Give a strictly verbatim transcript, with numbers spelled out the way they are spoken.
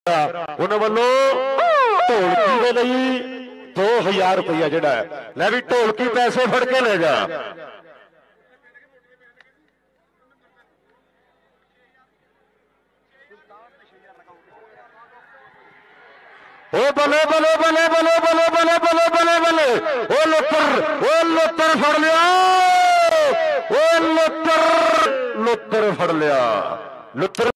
ਉਹਨਾਂ ਵੱਲੋਂ ਢੋਲਕੀ ਦੇ ਲਈ दो हजार रुपया जिहड़ा है लै भी ढोलकी पैसे फड़ के ले जा। ओ बले बले बले बले बले बले बले बले बले ओ लुत्तर ओ लुत्तर फड़ लिया ओ लुत्तर लुत्तर फड़ लिया लुत्तर